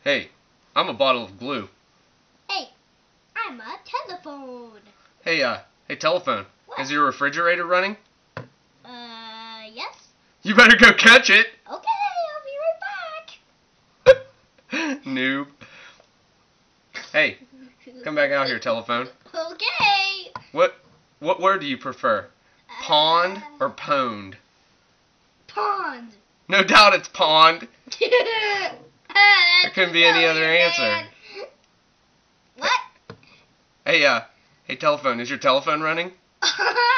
Hey, I'm a bottle of glue. Hey, I'm a telephone. Hey, telephone. What? Is your refrigerator running? Yes? You better go catch it. Okay, I'll be right back. Noob. Hey, come back out here, telephone. Okay. What word do you prefer? Pond or pwned? Pond. No doubt it's pond. There couldn't be any other answer. What? Hey, telephone. Is your telephone running?